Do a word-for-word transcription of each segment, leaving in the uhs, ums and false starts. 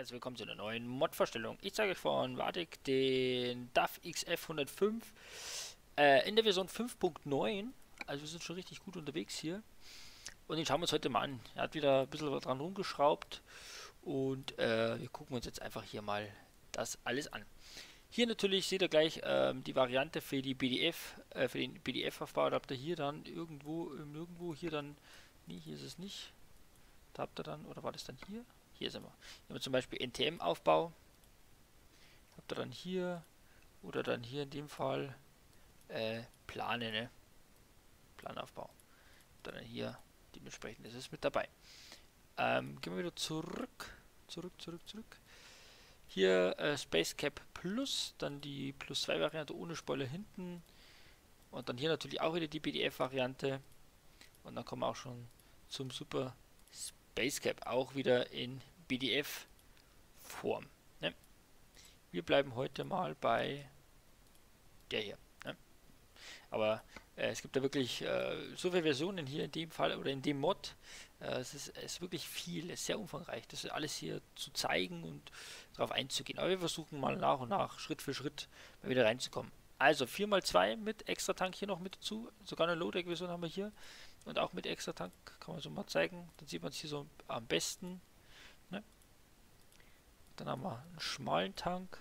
herzlich willkommen zu einer neuen Mod-Vorstellung. Ich zeige euch von Vatic den D A F X F hundertfünf äh, in der Version fünf Punkt neun. Also wir sind schon richtig gut unterwegs hier. Und den schauen wir uns heute mal an. Er hat wieder ein bisschen dran rumgeschraubt. Und äh, wir gucken uns jetzt einfach hier mal das alles an. Hier natürlich seht ihr gleich ähm, die Variante für die B D F, äh, für den B D F-Aufbau. Da habt ihr hier dann irgendwo, ähm, nirgendwo hier dann, nee, hier ist es nicht. Da habt ihr dann, oder war das dann hier? Hier sind wir. Hier haben wir zum Beispiel N T M-Aufbau. Habt ihr dann hier, oder dann hier in dem Fall äh, Plane, ne? Planaufbau. Habt ihr dann hier dementsprechend, das ist mit dabei. Ähm, gehen wir wieder zurück, zurück, zurück, zurück. Hier äh, Space Cap Plus, dann die Plus zwei Variante ohne Spoiler hinten. Und dann hier natürlich auch wieder die B D F-Variante. Und dann kommen wir auch schon zum Super Space Cap, auch wieder in B D F-Form. Ne? Wir bleiben heute mal bei der hier. Ne? Aber äh, es gibt da wirklich äh, so viele Versionen hier in dem Fall oder in dem Mod. Äh, es, ist, es ist wirklich viel, es ist sehr umfangreich. Das ist alles hier zu zeigen und darauf einzugehen. Aber wir versuchen mal nach und nach, Schritt für Schritt, mal wieder reinzukommen. Also vier mal zwei mit extra Tank hier noch mit dazu. Sogar eine Low-Deck-Version haben wir hier. Und auch mit extra Tank kann man so mal zeigen. Dann sieht man es hier so am besten. Ne? Dann haben wir einen schmalen Tank.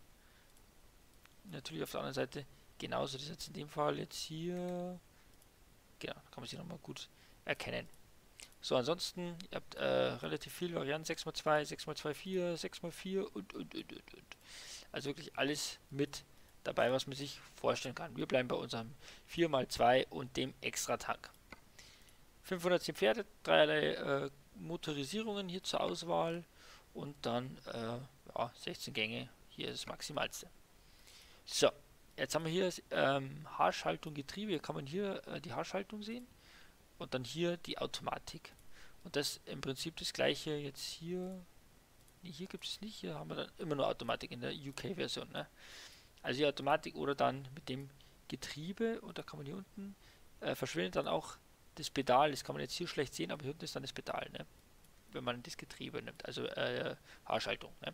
Natürlich auf der anderen Seite genauso. Das ist jetzt in dem Fall jetzt hier. Genau, kann man sie nochmal gut erkennen. So, ansonsten, ihr habt äh, relativ viele Varianten. sechs mal zwei, sechs mal zwei, vier, sechs mal vier und, und, und, und, und. Also wirklich alles mit dabei, was man sich vorstellen kann. Wir bleiben bei unserem vier mal zwei und dem extra Tank. fünfhundertzehn Pferde, dreierlei äh, Motorisierungen hier zur Auswahl und dann äh, ja, sechzehn Gänge, hier ist das Maximalste. So, jetzt haben wir hier ähm, Haarschaltung Getriebe, hier kann man hier äh, die Haarschaltung sehen und dann hier die Automatik. Und das im Prinzip das gleiche jetzt hier, nee, hier gibt es nicht, hier haben wir dann immer nur Automatik in der U K-Version. Ne? Also die Automatik oder dann mit dem Getriebe und da kann man hier unten, äh, verschwindet dann auch das Pedal, das kann man jetzt hier schlecht sehen, aber hier unten ist dann das Pedal, ne? Wenn man das Getriebe nimmt, also äh, Haarschaltung. Ne?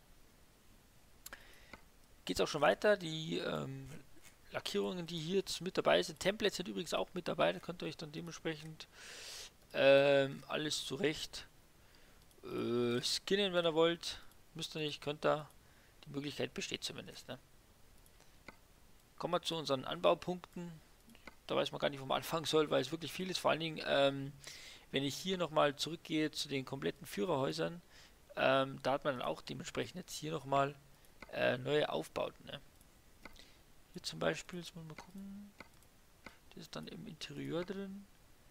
Geht es auch schon weiter, die ähm, Lackierungen, die hier jetzt mit dabei sind, Templates sind übrigens auch mit dabei, da könnt ihr euch dann dementsprechend ähm, alles zurecht äh, skinnen, wenn ihr wollt. Müsst ihr nicht, könnt ihr, die Möglichkeit besteht zumindest. Ne? Kommen wir zu unseren Anbaupunkten. Da weiß man gar nicht, wo man anfangen soll, weil es wirklich viel ist. Vor allen Dingen, ähm, wenn ich hier nochmal zurückgehe zu den kompletten Führerhäusern, ähm, da hat man dann auch dementsprechend jetzt hier nochmal äh, neue Aufbauten. Ne? Hier zum Beispiel, jetzt muss man mal gucken, das ist dann im Interieur drin.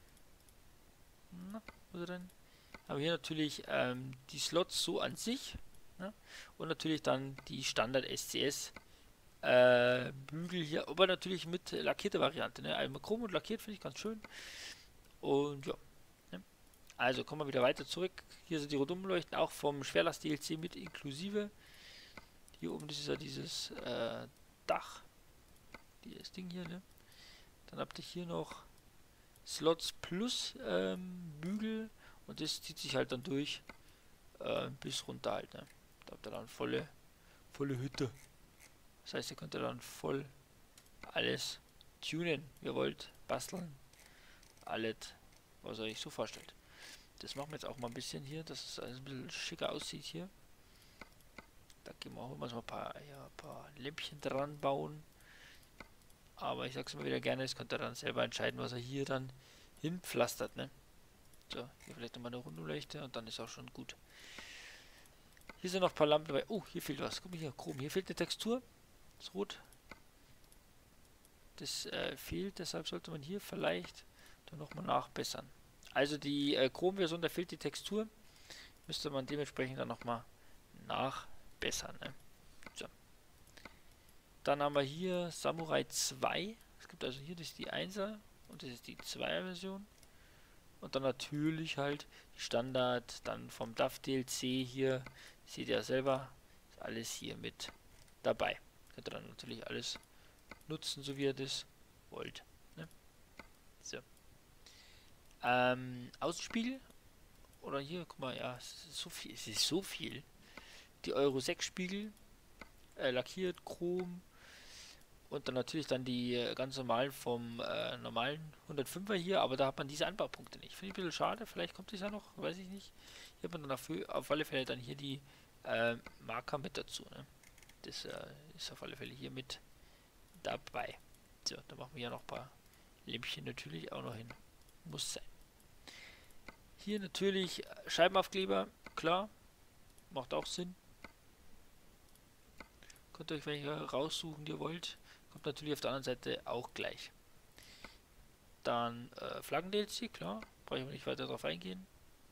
Na, wo ist er denn? Aber hier natürlich ähm, die Slots so an sich, ne? Und natürlich dann die Standard S C S Äh, Bügel hier, aber natürlich mit lackierter Variante. Ne? Einmal chrom und lackiert finde ich ganz schön. Und ja. Ne? Also kommen wir wieder weiter zurück. Hier sind die Rundumleuchten auch vom Schwerlast D L C mit inklusive. Hier oben ist ja dieses äh, Dach. Dieses Ding hier. Ne? Dann habt ihr hier noch Slots plus ähm, Bügel und das zieht sich halt dann durch äh, bis runter halt. Ne? Da habt ihr dann volle, volle Hütte. Das heißt, ihr könnt dann voll alles tunen, wie ihr wollt, basteln, alles, was ihr euch so vorstellt. Das machen wir jetzt auch mal ein bisschen hier, dass es alles ein bisschen schicker aussieht hier. Da gehen wir auch immer so ein paar, ja, ein paar Lämpchen dran bauen. Aber ich sag's immer wieder gerne, es könnt ihr dann selber entscheiden, was er hier dann hinpflastert, ne? So, hier vielleicht nochmal eine Rundumleuchte und dann ist auch schon gut. Hier sind noch ein paar Lampen dabei. Oh, hier fehlt was. Guck mal hier, Chrom. Hier fehlt eine Textur. Das Rot. Das äh, fehlt, deshalb sollte man hier vielleicht dann nochmal nachbessern. Also die äh, Chrom-Version, da fehlt die Textur. Müsste man dementsprechend dann nochmal nachbessern. Ne? So. Dann haben wir hier Samurai zwei. Es gibt also hier, das ist die einser und das ist die zweier Version. Und dann natürlich halt die Standard, dann vom D A F D L C hier, seht ihr ja selber, ist alles hier mit dabei. Könnt ihr dann natürlich alles nutzen, so wie ihr das wollt. Ne? So. Ähm, Außenspiegel. Oder hier, guck mal, ja, es ist so viel. Es ist so viel. die Euro sechs Spiegel, äh, lackiert, Chrom und dann natürlich dann die äh, ganz normalen vom äh, normalen hundertfünfer hier, aber da hat man diese Anbaupunkte nicht. Finde ich ein bisschen schade, vielleicht kommt das ja noch, weiß ich nicht. Hier hat man dann dafür auf alle Fälle dann hier die äh, Marker mit dazu. Ne? Das äh, ist auf alle Fälle hier mit dabei. So, da machen wir ja noch ein paar Lämpchen natürlich auch noch hin. Muss sein. Hier natürlich Scheibenaufkleber, klar, macht auch Sinn. Könnt ihr euch welche raussuchen, die ihr wollt. Kommt natürlich auf der anderen Seite auch gleich. Dann äh, Flaggen-D L C, klar, brauche ich nicht weiter darauf eingehen.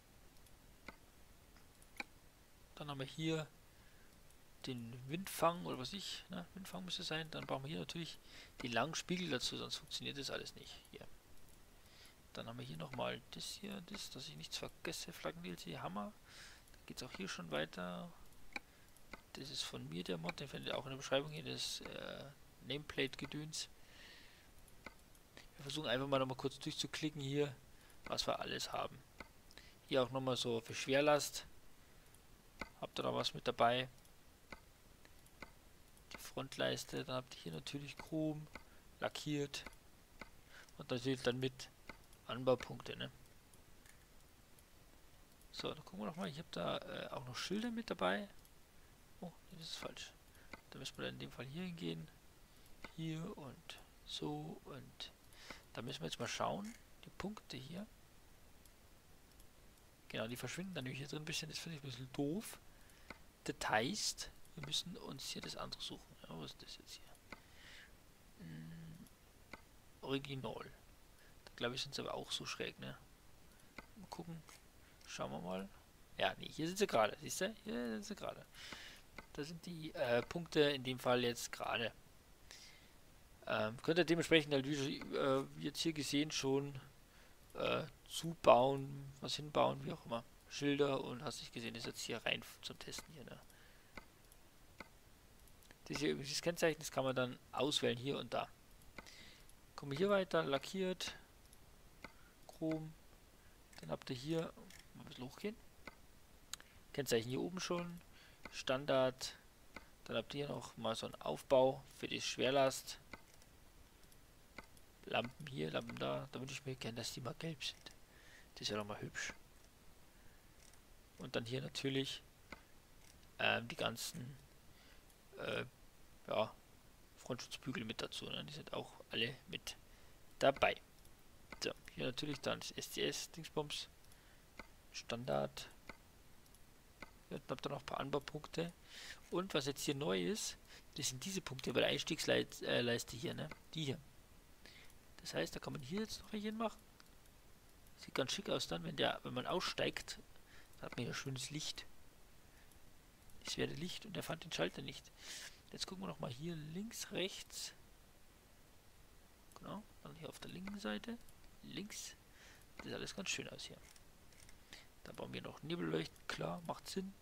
Dann haben wir hier den Windfang oder was ich, ne? Windfang müsste sein. Dann brauchen wir hier natürlich die langen Spiegel dazu, sonst funktioniert das alles nicht. Hier. Dann haben wir hier nochmal das hier, das, dass ich nichts vergesse, Flaggen-D L C, Hammer. Dann geht es auch hier schon weiter. Das ist von mir der Mod, den findet ihr auch in der Beschreibung hier, das äh, Nameplate-Gedöns. Wir versuchen einfach mal nochmal kurz durchzuklicken hier, was wir alles haben. Hier auch nochmal so für Schwerlast. Habt ihr da was mit dabei? Die Frontleiste, dann habt ihr hier natürlich Chrom, lackiert und natürlich dann mit Anbaupunkte, ne? So, dann gucken wir nochmal, ich habe da äh, auch noch Schilder mit dabei. Oh, das ist falsch. Da müssen wir dann in dem Fall hier hingehen. Hier und so und da müssen wir jetzt mal schauen. Die Punkte hier. Genau, die verschwinden dann nämlich hier drin ein bisschen. Das finde ich ein bisschen doof. Details. Wir müssen uns hier das andere suchen. Ja, was ist das jetzt hier? Hm, Original. Da glaube ich sind sie aber auch so schräg, ne? Mal gucken. Schauen wir mal. Ja, nee, hier sind sie gerade. Siehst du? Hier sind sie gerade. Da sind die äh, Punkte in dem Fall jetzt gerade. Ähm, könnt ihr dementsprechend halt wie, äh, wie jetzt hier gesehen schon äh, zubauen, was hinbauen, wie auch immer. Schilder und hast nicht gesehen, ist jetzt hier rein zum Testen hier. Ne? Das hier übrigens das Kennzeichen, das kann man dann auswählen hier und da. Kommen wir hier weiter, lackiert, Chrom, dann habt ihr hier, mal ein bisschen hochgehen, Kennzeichen hier oben schon, Standard, dann habt ihr hier noch mal so einen Aufbau für die Schwerlast. Lampen hier, Lampen da. Da würde ich mir gerne, dass die mal gelb sind. Das ist ja nochmal hübsch. Und dann hier natürlich ähm, die ganzen äh, ja, Frontschutzbügel mit dazu. Ne? Die sind auch alle mit dabei. So, hier natürlich dann das S C S-Dingsbums. Standard. Hier habt ihr noch ein paar Anbaupunkte. Und was jetzt hier neu ist, das sind diese Punkte bei der Einstiegsleiste hier, ne? Die hier. Das heißt, da kann man hier jetzt noch welche machen. Sieht ganz schick aus dann, wenn der, wenn man aussteigt, dann hat man hier schönes Licht. Es wäre Licht und er fand den Schalter nicht. Jetzt gucken wir noch mal hier links, rechts. Genau, dann hier auf der linken Seite. Links. Das sieht alles ganz schön aus hier. Da bauen wir noch Nebelleuchten, klar, macht Sinn.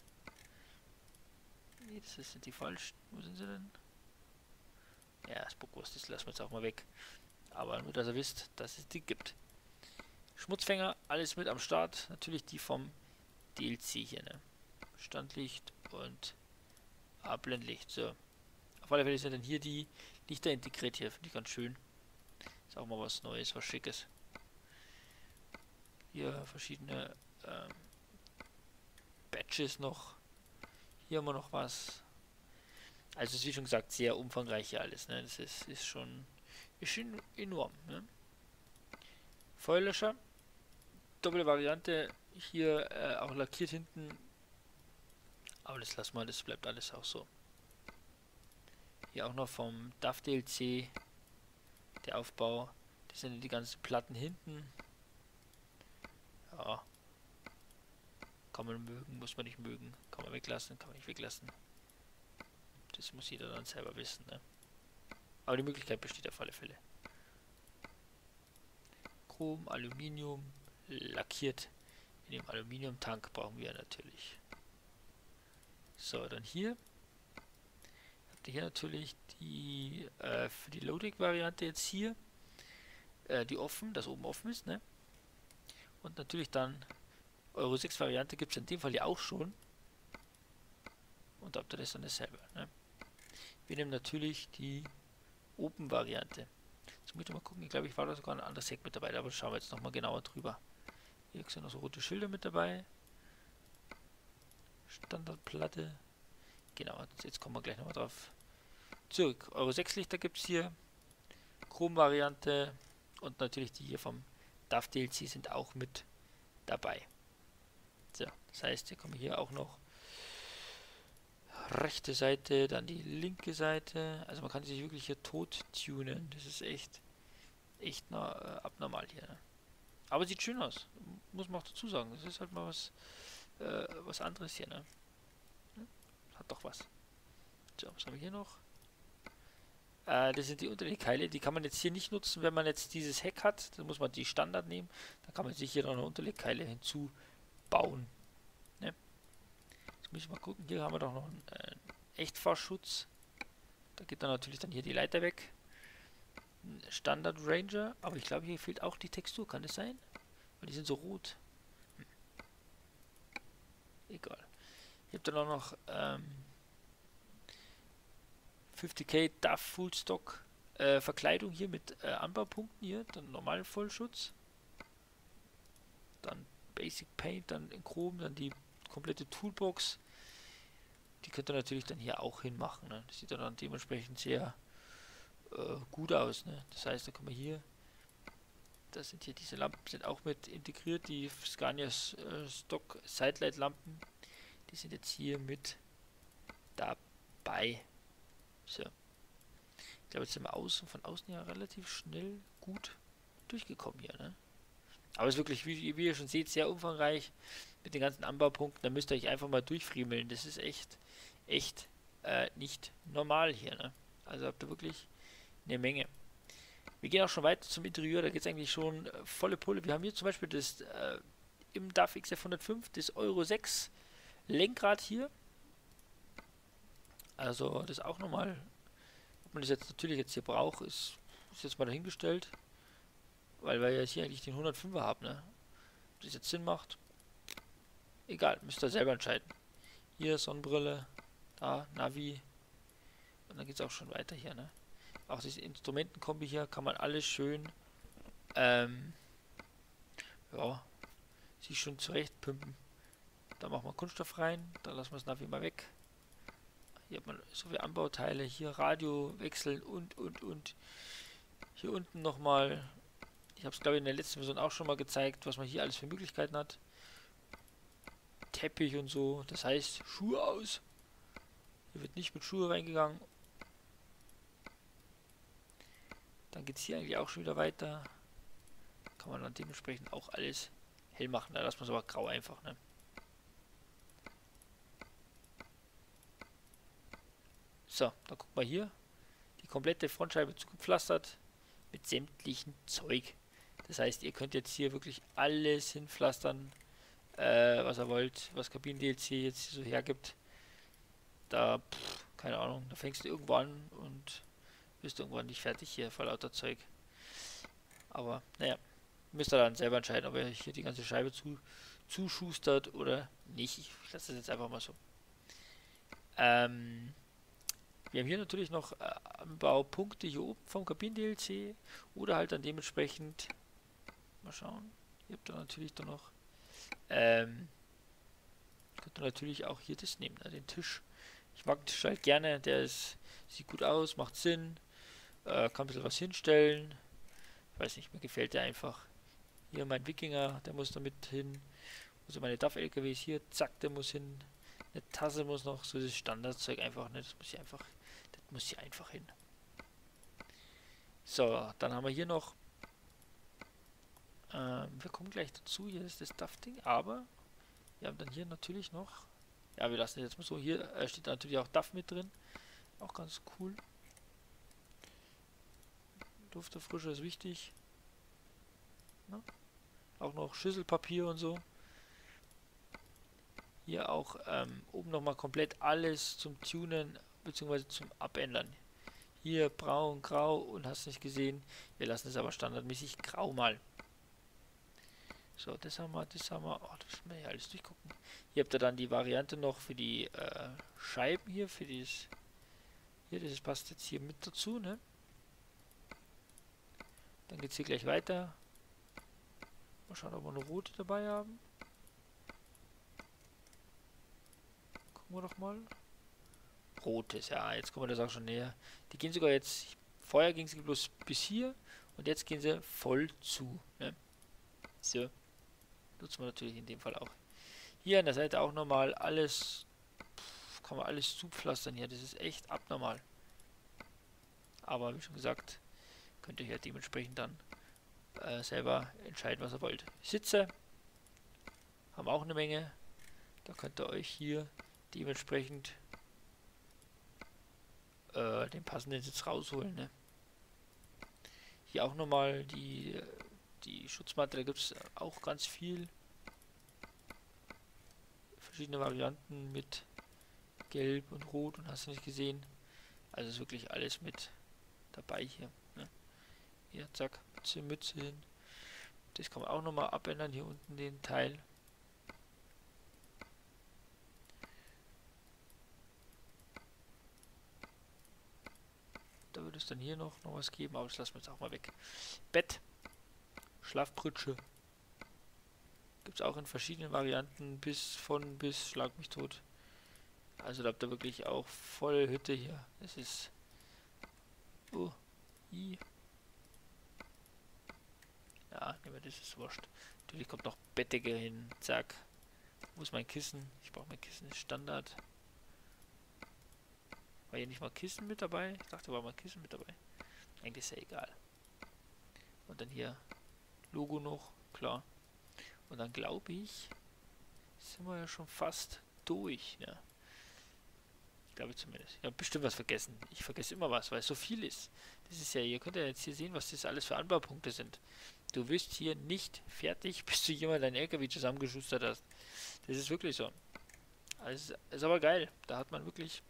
Nee, das sind die falschen. Wo sind sie denn? Ja, Spookwurst, das lassen wir jetzt auch mal weg. Aber nur, dass ihr wisst, dass es die gibt. Schmutzfänger, alles mit am Start. Natürlich die vom D L C hier, ne? Standlicht und Abblendlicht. So. Auf alle Fälle sind dann hier die Lichter integriert hier. Finde ich ganz schön. Ist auch mal was Neues, was Schickes. Hier verschiedene ähm, Badges noch. Hier haben wir noch was. Also ist wie schon gesagt sehr umfangreich hier alles. Ne? Das ist, ist schon ist schon enorm. Ne? Feuerlöscher. Doppelte Variante. Hier äh, auch lackiert hinten. Aber das lassen wir, das bleibt alles auch so. Hier auch noch vom D A F D L C. Der Aufbau. Das sind die ganzen Platten hinten. Ja. Kann man mögen, muss man nicht mögen. Kann man weglassen, kann man nicht weglassen. Das muss jeder dann selber wissen. Ne? Aber die Möglichkeit besteht auf alle Fälle. Chrom, Aluminium, lackiert. In dem Aluminiumtank brauchen wir natürlich. So, dann hier. Habt ihr hier natürlich die äh, für die Loading-Variante jetzt hier. Äh, die offen, das oben offen ist, ne? Und natürlich dann Euro sechs Variante gibt es in dem Fall ja auch schon. und habt ihr das dann dasselbe. Ne? Wir nehmen natürlich die Open-Variante. Jetzt muss ich mal gucken, ich glaube, ich war da sogar ein anderes Heck mit dabei, aber schauen wir jetzt nochmal genauer drüber. Hier sind noch so rote Schilder mit dabei. Standardplatte. Genau, jetzt kommen wir gleich nochmal drauf zurück. Euro sechs Lichter gibt es hier. Chrom-Variante und natürlich die hier vom D A F D L C sind auch mit dabei. So, das heißt, hier kommen wir hier auch noch rechte Seite, dann die linke Seite. Also man kann sich wirklich hier tot tunen. Das ist echt, echt na, äh, abnormal hier. Ne? Aber sieht schön aus, muss man auch dazu sagen. Das ist halt mal was, äh, was anderes hier. Ne? Hat doch was. So, was haben wir hier noch? Äh, das sind die Unterlegkeile. Die kann man jetzt hier nicht nutzen, wenn man jetzt dieses Heck hat. Dann muss man die Standard nehmen. Dann kann man sich hier noch eine Unterlegkeile hinzubauen. Ne? Jetzt muss ich mal gucken. Hier haben wir doch noch einen äh, Echtfahrschutz. Da geht dann natürlich dann hier die Leiter weg. Standard Ranger, aber ich glaube, hier fehlt auch die Textur, kann das sein? Weil die sind so rot. Hm. Egal. Ihr habt dann auch noch ähm, fünfzig K D A F Full Stock äh, Verkleidung hier mit äh, Anbaupunkten hier, dann normalen Vollschutz. Dann Basic Paint, dann in Chrom, dann die komplette Toolbox. Die könnt ihr natürlich dann hier auch hinmachen. Ne? Das sieht dann dementsprechend sehr äh, gut aus. Ne? Das heißt, da kommen wir hier, das sind hier diese Lampen, sind auch mit integriert, die Scania äh, Stock Sidelight Lampen, die sind jetzt hier mit dabei. So. Ich glaube, jetzt sind wir außen, von außen ja relativ schnell gut durchgekommen hier. Ne? Aber es ist wirklich, wie, wie ihr schon seht, sehr umfangreich mit den ganzen Anbaupunkten. Da müsst ihr euch einfach mal durchfriemeln. Das ist echt, echt äh, nicht normal hier. Ne? Also habt ihr wirklich eine Menge. Wir gehen auch schon weiter zum Interieur, da geht es eigentlich schon äh, volle Pulle. Wir haben hier zum Beispiel das äh, im D A F X F hundertfünf, das Euro sechs Lenkrad hier. Also das auch nochmal, ob man das jetzt natürlich jetzt hier braucht, ist, ist jetzt mal dahingestellt. Weil wir ja hier eigentlich den hundertfünfer haben, ne? Ob das jetzt Sinn macht, egal, müsst ihr selber entscheiden. Hier Sonnenbrille, da Navi und dann geht es auch schon weiter hier, ne? Auch diese Instrumentenkombi hier kann man alles schön, ähm, ja, sich schon zurecht pimpen. Da machen wir Kunststoff rein, dann lassen wir das Navi mal weg. Hier hat man so viele Anbauteile, hier Radio wechseln und, und, und. Hier unten nochmal, ich habe es glaube ich in der letzten Version auch schon mal gezeigt, was man hier alles für Möglichkeiten hat. Teppich und so, das heißt Schuhe aus. Hier wird nicht mit Schuhe reingegangen. Dann geht es hier eigentlich auch schon wieder weiter. Kann man dann dementsprechend auch alles hell machen. Da lassen wir es aber grau einfach, ne? So, dann guck mal hier. Die komplette Frontscheibe zugepflastert mit sämtlichen Zeug. Das heißt, ihr könnt jetzt hier wirklich alles hinpflastern, äh, was ihr wollt, was Kabinen-D L C jetzt so hergibt. Da, pff, keine Ahnung, da fängst du irgendwo an und bist irgendwann nicht fertig hier vor lauter Zeug. Aber, naja, müsst ihr dann selber entscheiden, ob ihr hier die ganze Scheibe zu, zuschustert oder nicht. Ich lasse das jetzt einfach mal so. Ähm... Wir haben hier natürlich noch äh, Anbaupunkte hier oben vom Kabinen-D L C oder halt dann dementsprechend, mal schauen, ihr habt da natürlich dann noch, ähm, könnt ihr natürlich auch hier das nehmen, ne, den Tisch. Ich mag den Tisch halt gerne, der ist, sieht gut aus, macht Sinn, äh, kann ein bisschen was hinstellen, ich weiß nicht, mir gefällt der einfach. Hier mein Wikinger, der muss da mit hin, also meine D A F-L K Ws hier, zack, der muss hin. Eine Tasse muss noch, so das Standardzeug einfach, ne, das muss ich einfach, das muss hier einfach hin. So, dann haben wir hier noch, ähm, wir kommen gleich dazu, hier ist das D A F-Ding, aber wir haben dann hier natürlich noch, ja, wir lassen das jetzt mal so, hier äh, steht natürlich auch D A F mit drin, auch ganz cool. Dufterfrischer ist wichtig. Na? Auch noch Schüsselpapier und so. Hier auch ähm, oben nochmal komplett alles zum Tunen bzw. zum Abändern. Hier braun, grau und hast nicht gesehen. Wir lassen es aber standardmäßig grau mal. So, das haben wir, das haben wir. Oh, das müssen wir ja alles durchgucken. Hier habt ihr dann die Variante noch für die äh, Scheiben hier, für dieses. Hier, das passt jetzt hier mit dazu, ne? Dann geht es hier gleich weiter. Mal schauen, ob wir eine rote dabei haben. Gucken wir doch mal. Rotes, ja, jetzt kommen wir das auch schon näher. Die gehen sogar jetzt. Vorher ging sie bloß bis hier und jetzt gehen sie voll zu. Ne? So. Nutzen wir natürlich in dem Fall auch. Hier an der Seite auch nochmal alles. Pff, kann man alles zupflastern hier. Das ist echt abnormal. Aber wie schon gesagt, könnt ihr ja dementsprechend dann äh, selber entscheiden, was ihr wollt. Sitze haben auch eine Menge. Da könnt ihr euch hier dementsprechend äh, den passenden Sitz rausholen. Ne? Hier auch nochmal die, die Schutzmatte, da gibt es auch ganz viel. Verschiedene Varianten mit Gelb und Rot und hast du nicht gesehen. Also ist wirklich alles mit dabei hier. Ne? Hier, zack, Mütze, Mütze hin. Das kann man auch nochmal abändern, hier unten den Teil. Da würde es dann hier noch, noch was geben, aber das lassen wir jetzt auch mal weg. Bett, Schlafpritsche. Gibt es auch in verschiedenen Varianten, bis von bis Schlag mich tot. Also da habt ihr wirklich auch voll Hütte hier. Das ist... Oh, i. Ja, nehmen wir, das ist wurscht. Natürlich kommt noch Bettdecke hin. Zack. Wo ist mein Kissen? Ich brauche mein Kissen, ist Standard. War hier nicht mal Kissen mit dabei? Ich dachte, war mal Kissen mit dabei. Eigentlich ist ja egal. Und dann hier Logo noch, klar. Und dann glaube ich, sind wir ja schon fast durch. Ne? Ich glaube zumindest. Ich habe bestimmt was vergessen. Ich vergesse immer was, weil es so viel ist. Das ist ja, ihr könnt ja jetzt hier sehen, was das alles für Anbaupunkte sind. Du wirst hier nicht fertig, bis du jemand deinen L K W zusammengeschustert hast. Das ist wirklich so. Also ist aber geil. Da hat man wirklich,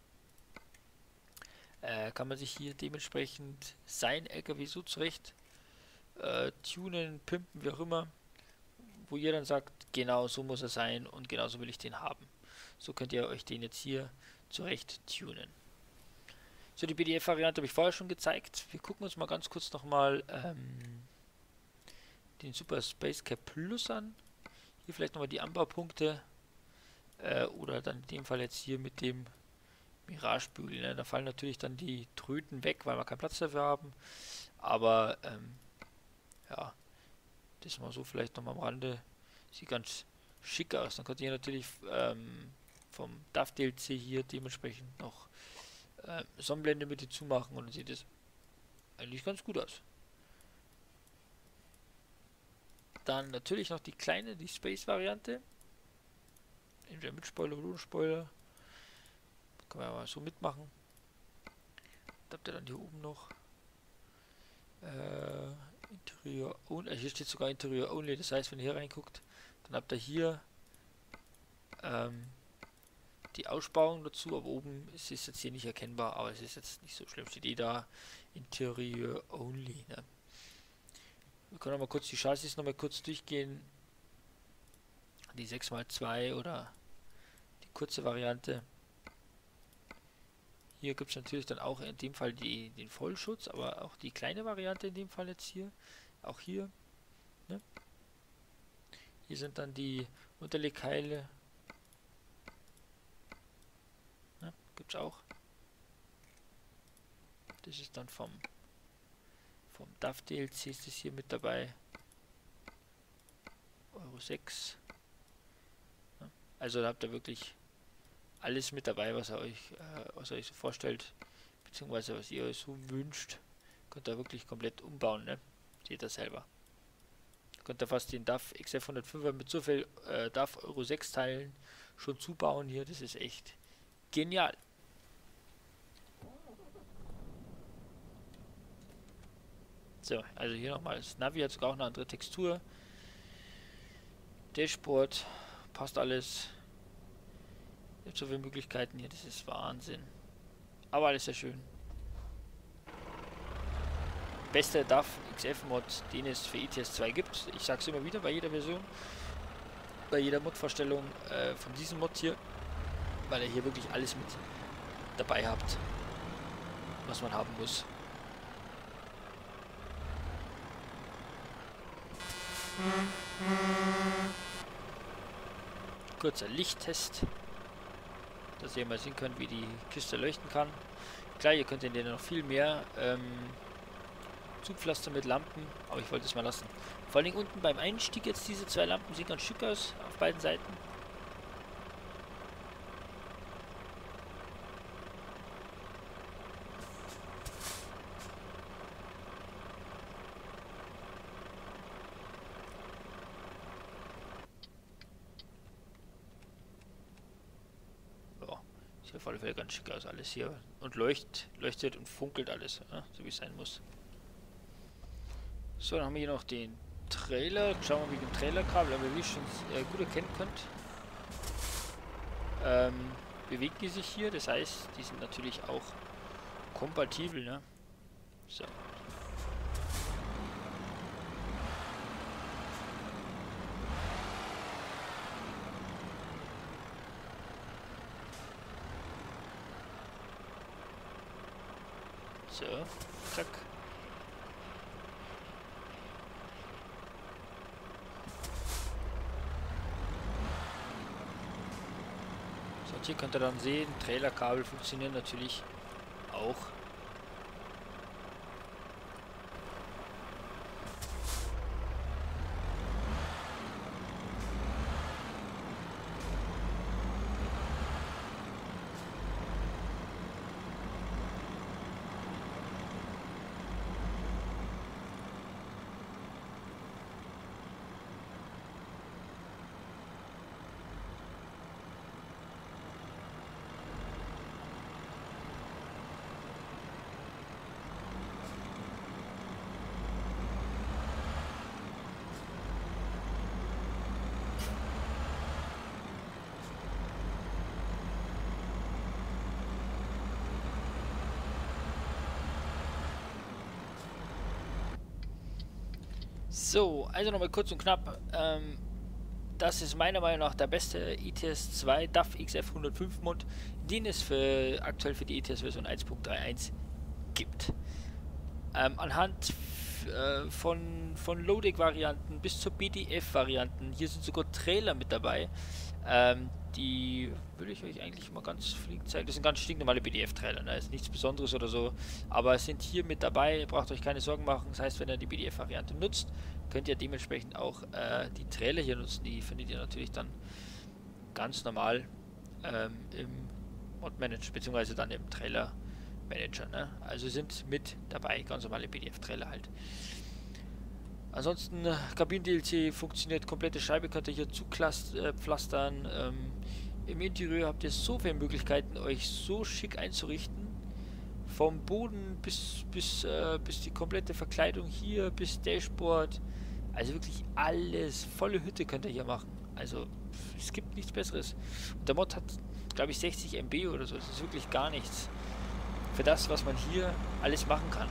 äh, kann man sich hier dementsprechend sein L K W so zurecht äh, tunen, pimpen, wie auch immer, wo ihr dann sagt, genau so muss er sein und genau so will ich den haben. So könnt ihr euch den jetzt hier zurecht tunen. So, die P D F-Variante habe ich vorher schon gezeigt. Wir gucken uns mal ganz kurz nochmal ähm, den Super Space Cap Plus an. Hier vielleicht nochmal die Anbaupunkte äh, oder dann in dem Fall jetzt hier mit dem Miragebügel. Ne? Da fallen natürlich dann die Tröten weg, weil wir keinen Platz dafür haben. Aber ähm, ja, das mal so vielleicht nochmal am Rande. Sieht ganz schick aus. Dann könnt ihr natürlich ähm, vom D A F D L C hier dementsprechend noch äh, Sonnenblende mit dazu machen und dann sieht es eigentlich ganz gut aus. Dann natürlich noch die kleine, die Space-Variante. Entweder mit Spoiler oder ohne Spoiler. Können wir mal so mitmachen. Da habt ihr dann hier oben noch äh, Interior Only. Hier steht sogar Interior Only. Das heißt, wenn ihr hier reinguckt, dann habt ihr hier ähm, die Aussparung dazu. Aber oben ist es jetzt hier nicht erkennbar. Aber es ist jetzt nicht so schlimm. Steht eh da Interior Only. Ne? Wir können auch mal kurz die Chassis noch mal kurz durchgehen. Die sechs mal zwei oder die kurze Variante. Hier gibt es natürlich dann auch in dem Fall die, den Vollschutz, aber auch die kleine Variante in dem Fall jetzt hier. Auch hier. Ne? Hier sind dann die Unterlegkeile. Ne? Gibt es auch. Das ist dann vom vom D A F D L C ist das hier mit dabei. Euro sechs. Ja. Also da habt ihr wirklich alles mit dabei, was ihr euch, äh, was ihr euch so vorstellt, beziehungsweise was ihr euch so wünscht. Könnt ihr wirklich komplett umbauen, ne? Seht ihr selber. Könnt ihr fast den D A F X F hundertfünfer mit so viel äh, D A F Euro sechs Teilen schon zubauen hier. Das ist echt genial. So, also hier nochmal das Navi hat sogar auch eine andere Textur. Dashboard, passt alles. Ihr habt so viele Möglichkeiten hier, das ist Wahnsinn. Aber alles sehr schön. beste D A F X F-Mod, den es für E T S zwei gibt. Ich sage es immer wieder bei jeder Version, bei jeder Mod-Vorstellung äh, von diesem Mod hier, weil ihr hier wirklich alles mit dabei habt, was man haben muss. Kurzer Lichttest, dass ihr mal sehen könnt, wie die Kiste leuchten kann. Klar, ihr könnt in denen noch viel mehr ähm, zupflastern mit Lampen, aber ich wollte es mal lassen. Vor allen Dingen unten beim Einstieg jetzt diese zwei Lampen sehen ganz schick aus auf beiden Seiten. Sieht auf alle Fälle ganz schick aus alles hier. Und leuchtet, leuchtet und funkelt alles, ja, so wie es sein muss. So, dann haben wir hier noch den Trailer. Schauen wir mal wegen dem Trailerkabel, aber wie ihr schon äh, gut erkennen könnt, ähm, bewegen die sich hier. Das heißt, die sind natürlich auch kompatibel, ne? So. So, zack. So, und hier könnt ihr dann sehen, Trailerkabel funktionieren natürlich auch. So, also nochmal kurz und knapp. Ähm, das ist meiner Meinung nach der beste E T S zwei D A F X F hundertfünf Mod, den es für, aktuell für die E T S-Version eins Punkt dreiunddreißig gibt. Ähm, anhand äh, von, von Loading-Varianten bis zur B D F-Varianten, hier sind sogar Trailer mit dabei. Ähm, die würde ich euch eigentlich mal ganz flink zeigen. Das sind ganz stinknormale B D F-Trailer, ne? Ist nichts Besonderes oder so, aber es sind hier mit dabei, ihr braucht euch keine Sorgen machen. Das heißt, wenn ihr die B D F-Variante nutzt, könnt ihr dementsprechend auch äh, die Trailer hier nutzen. Die findet ihr natürlich dann ganz normal ähm, im Mod-Manager, beziehungsweise dann im Trailer-Manager, ne? Also sind mit dabei, ganz normale B D F-Trailer halt. Ansonsten, Kabinen-D L C funktioniert, komplette Scheibe könnt ihr hier zupflastern. Äh, ähm, Im Interieur habt ihr so viele Möglichkeiten, euch so schick einzurichten. Vom Boden bis, bis, äh, bis die komplette Verkleidung hier, bis Dashboard. Also wirklich alles, volle Hütte könnt ihr hier machen. Also es gibt nichts Besseres. Und der Mod hat, glaube ich, sechzig Megabyte oder so. Das ist wirklich gar nichts für das, was man hier alles machen kann.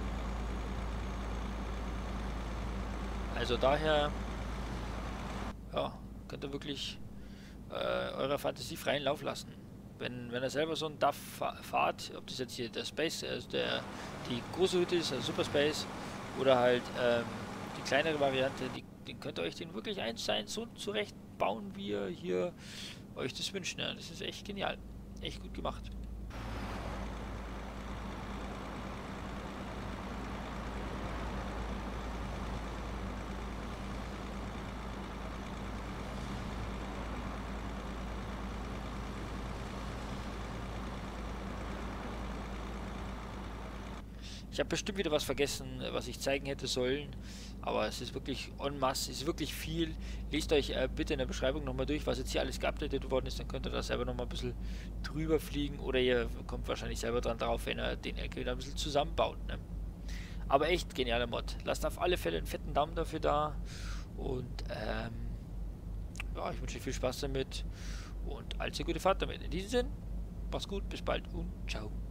Also daher, ja, könnt ihr wirklich äh, eurer Fantasie freien Lauf lassen. Wenn, wenn ihr selber so ein D A F fahrt, ob das jetzt hier der Space, also der, die große Hütte ist, also Super Space, oder halt ähm, die kleinere Variante, die, den könnt ihr euch den wirklich eins zu eins so zurecht bauen, wie ihr hier euch das wünscht. Ja, das ist echt genial. Echt gut gemacht. Ich habe bestimmt wieder was vergessen, was ich zeigen hätte sollen, aber es ist wirklich en masse, es ist wirklich viel. Lest euch äh, bitte in der Beschreibung nochmal durch, was jetzt hier alles geupdatet worden ist, dann könnt ihr da selber nochmal ein bisschen drüber fliegen oder ihr kommt wahrscheinlich selber dran drauf, wenn ihr den L K W da ein bisschen zusammenbaut. Ne? Aber echt genialer Mod. Lasst auf alle Fälle einen fetten Daumen dafür da und ähm, ja, ich wünsche euch viel Spaß damit und allzu gute Fahrt damit. In diesem Sinne, macht's gut, bis bald und ciao.